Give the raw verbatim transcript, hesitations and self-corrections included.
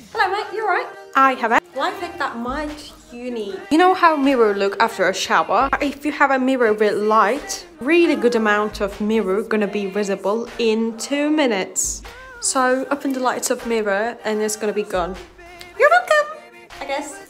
Hello mate, you alright? I have a Life hack that might you need. You know how mirror look after a shower? If you have a mirror with light, really good amount of mirror gonna be visible in two minutes. So open the lights of mirror and it's gonna be gone. You're welcome, I guess.